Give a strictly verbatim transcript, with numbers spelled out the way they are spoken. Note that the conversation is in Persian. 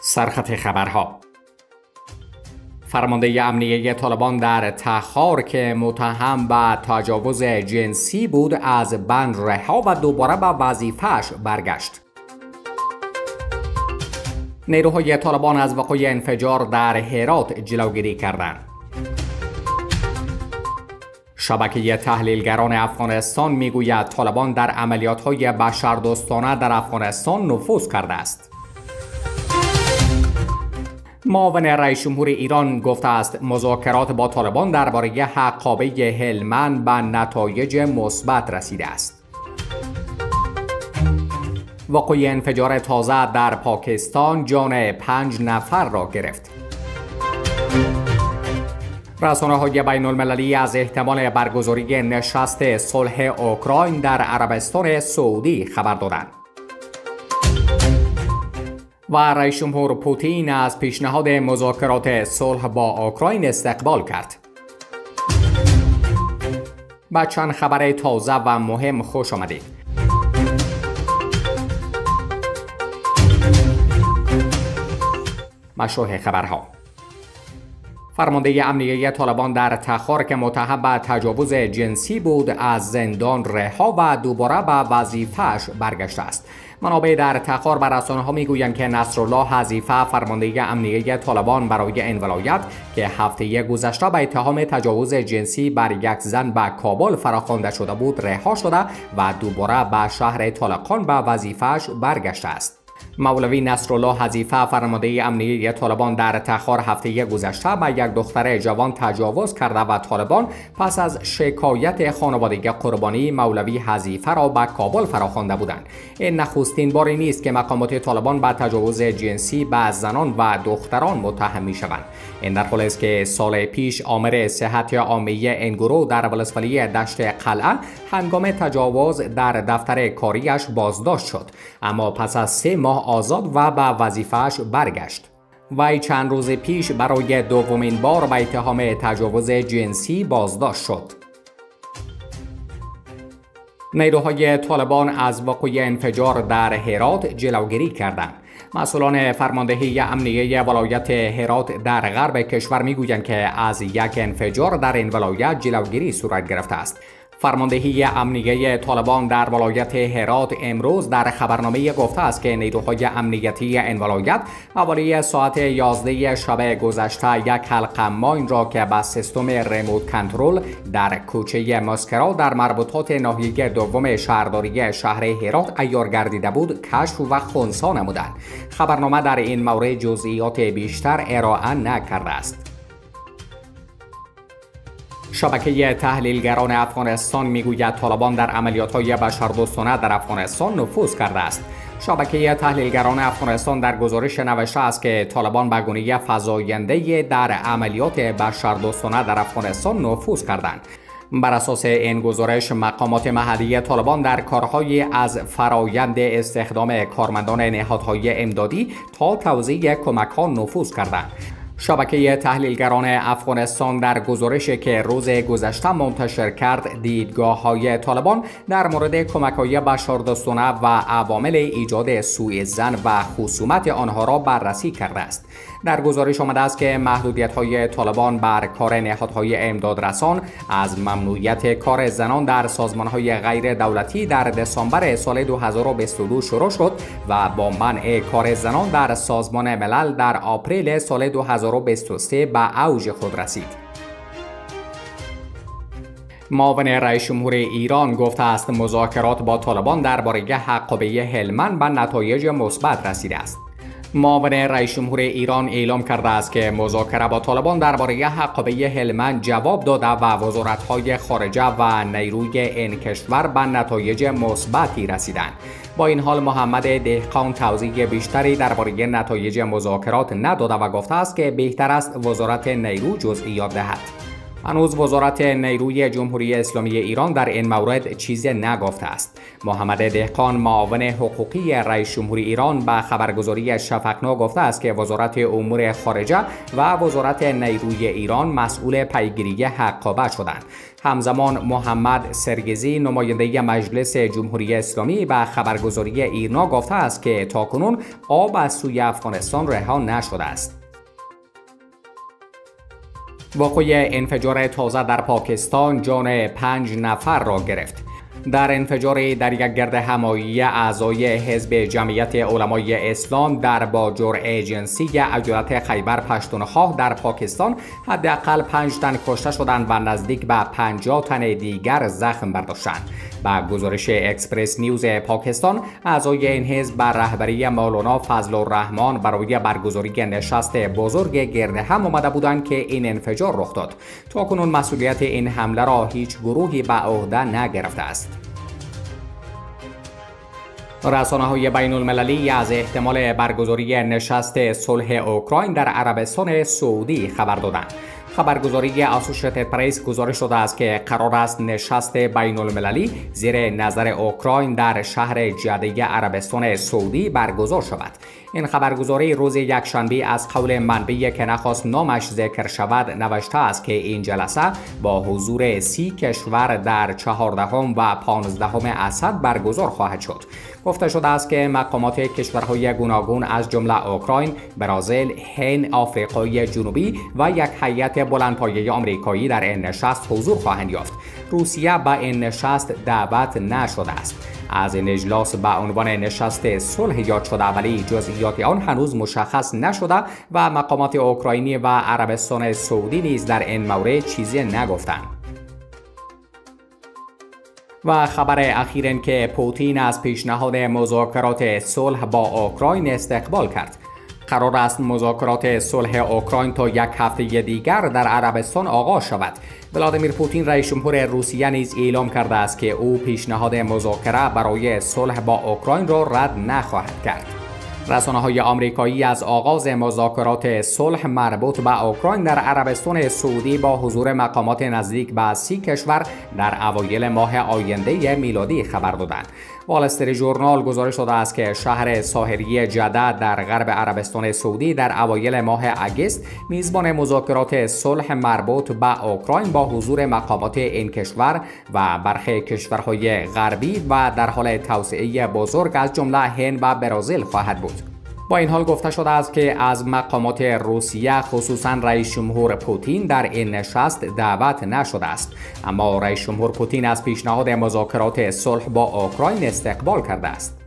سرخط خبرها. فرمانده امنیه طالبان در تخار که متهم به تجاوز جنسی بود از بند رها و دوباره به وظیفه‌اش برگشت. نیروهای طالبان از وقوع انفجار در هرات جلوگیری کردند. شبکه تحلیلگران افغانستان میگوید طالبان در عملیات‌های بشردوستانه در افغانستان نفوذ کرده است. معاون رئیس جمهور ایران گفته است مذاکرات با طالبان درباره حقابه هلمند به نتایج مثبت رسیده است. وقوع انفجار تازه در پاکستان جان پنج نفر را گرفت. رسانه‌های بین المللی از احتمال برگزاری نشست صلح اوکراین در عربستان سعودی خبر دادند. و رئیس جمهور پوتین از پیشنهاد مذاکرات صلح با اوکراین استقبال کرد. با چند خبر تازه و مهم خوش آمدید. مشروع خبرها. فرمانده امنیه طالبان در تخار که متهم به تجاوز جنسی بود از زندان رها و دوباره به وظیفه‌اش برگشته است. منابع در تخار بر رسانه‌ها میگویند که نصرالله حذیفه فرمانده امنیه طالبان برای این ولایت که هفته گذشته به اتهام تجاوز جنسی بر یک زن به کابل فراخوانده شده بود رها شده و دوباره به شهر طالقان به وظیفه‌اش برگشته است. مولوی نصرالله حذیفه فرمانده امنیه طالبان در تخار هفته گذشته به یک دختر جوان تجاوز کرده و طالبان پس از شکایت خانواده قربانی مولوی حذیفه را به کابل فراخوانده بودند. این نخستین باری نیست که مقامات طالبان به تجاوز جنسی به زنان و دختران متهم می‌شوند. این در حالی است که سال پیش آمر صحت عامه این گروه در ولسوالی دشت قلعه هنگام تجاوز در دفتر کاریش بازداشت شد، اما پس از سه ماه آزاد و به وظیفه‌اش برگشت. وی چند روز پیش برای دومین بار به اتهام تجاوز جنسی بازداشت شد. نیروهای طالبان از وقوع انفجار در هرات جلوگیری کردند. مسئولان فرماندهی امنیه ولایت هرات در غرب کشور میگویند که از یک انفجار در این ولایت جلوگیری صورت گرفته است. فرماندهی امنیه طالبان در ولایت هرات امروز در خبرنامه گفته است که نیروهای امنیتی این ولایت حوالی ساعت یازده شب گذشته یک حلقه ماین را که با سیستم ریموت کنترل در کوچه مسکرا در مربوطات ناحیه دوم شهرداری شهر هرات عیار گردیده بود کشف و خنثی نمودند. خبرنامه در این مورد جزئیات بیشتر ارائه نکرده است. شبکه تحلیلگران افغانستان میگوید طالبان در عملیات‌های بشردوستانه در افغانستان نفوذ کرده است. شبکه تحلیلگران افغانستان در گزارش نوشته است که طالبان به گونه فزاینده در عملیات بشردوستانه در افغانستان نفوذ کردند. بر اساس این گزارش مقامات محلی طالبان در کارهای از فرایند استخدام کارمندان نهادهای امدادی تا توزیع کمک‌ها نفوذ کردند. شبکه تحلیلگران افغانستان در گزارشی که روز گذشته منتشر کرد دیدگاه‌های طالبان در مورد کمک‌های بشردوستانه و عوامل ایجاد سوء ظن و خصومت آنها را بررسی کرده است. در گزارش آمده است که محدودیت‌های طالبان بر کار نهادهای امدادرسان از ممنوعیت کار زنان در سازمان‌های غیر دولتی در دسامبر سال دو هزار و بیست و دو شروع شد و با منع کار زنان در سازمان ملل در آپریل سال دو هزار و بیست و سه به اوج خود رسید. معاون رئیس جمهور ایران گفته است مذاکرات با طالبان درباره حقابه هلمند به نتایج مثبت رسیده است. معاون رئیس جمهور ایران اعلام کرده است که مذاکره با طالبان درباره حقابه هلمند جواب داده و وزارت‌های خارجه و نیروی این کشور به نتایج مثبتی رسیدند. با این حال محمد دهقان توضیح بیشتری درباره نتایج مذاکرات نداده و گفته است که بهتر است وزارت نیرو جزئیات دهد. هنوز وزارت نیروی جمهوری اسلامی ایران در این مورد چیزی نگفته است. محمد دهقان، معاون حقوقی رئیس جمهوری ایران، به خبرگزاری شفقنا گفته است که وزارت امور خارجه و وزارت نیروی ایران مسئول پیگیری حقابه شدند. همزمان محمد سرگزی، نماینده مجلس جمهوری اسلامی، به خبرگزاری ایرنا گفته است که تاکنون آب از سوی افغانستان رها نشده است. واقعه انفجار تازه در پاکستان جان پنج نفر را گرفت. در انفجار در یک گرد همایی اعضای حزب جمعیت علمای اسلام در باجور ایجنسی ایالت خیبر پختونخوا در پاکستان حداقل پنج تن کشته شدند و نزدیک به پنجاه تن دیگر زخم برداشتند. با گزارش اکسپرس نیوز پاکستان، اعضای این حزب بر رهبری مولانا فضل الرحمن برای برگزاری نشست بزرگ گرد هم آمده بودند که این انفجار رخ داد. تاکنون مسئولیت این حمله را هیچ گروهی به عهده نگرفته است. رسانه‌های بین المللی از احتمال برگزاری نشست صلح اوکراین در عربستان سعودی خبر دادند. خبرگزاری اسوسییتد پرس گزارش داده است که قرار است نشست بین المللی زیر نظر اوکراین در شهر جده عربستان سعودی برگزار شود. این خبرگزاری روز یکشنبه از قول منبعی که نخواست نامش ذکر شود نوشته است که این جلسه با حضور سی کشور در چهاردهم و پانزدهم اسد برگزار خواهد شد. گفته شده است که مقامات کشورهای گوناگون از جمله اوکراین، برزیل، هند، آفریقای جنوبی و یک هیئت بلندپایه آمریکایی در این نشست حضور خواهند یافت. روسیه به این نشست دعوت نشده است. از این اجلاس به عنوان نشست صلح یاد شده، ولی جزئیات آن هنوز مشخص نشده و مقامات اوکراینی و عربستان سعودی نیز در این مورد چیزی نگفتند. و خبر اخیر این که پوتین از پیشنهاد مذاکرات صلح با اوکراین استقبال کرد. قرار است مذاکرات صلح اوکراین تا یک هفته دیگر در عربستان آغاز شود. ولادیمیر پوتین رئیس جمهور روسیه نیز اعلام کرده است که او پیشنهاد مذاکره برای صلح با اوکراین را رد نخواهد کرد. رسانه‌های آمریکایی از آغاز مذاکرات صلح مربوط به اوکراین در عربستان سعودی با حضور مقامات نزدیک به سی کشور در اوایل ماه آینده میلادی خبر دادند. وال استریت ژورنال گزارش داده است که شهر ساحلی جده در غرب عربستان سعودی در اوایل ماه اگست میزبان مذاکرات صلح مربوط به اوکراین با حضور مقامات این کشور و برخی کشورهای غربی و در حال توسعه بزرگ از جمله هند و برزیل خواهد بود. با این حال گفته شده است که از مقامات روسیه خصوصا رئیس جمهور پوتین در این نشست دعوت نشده است، اما رئیس جمهور پوتین از پیشنهاد مذاکرات صلح با اوکراین استقبال کرده است.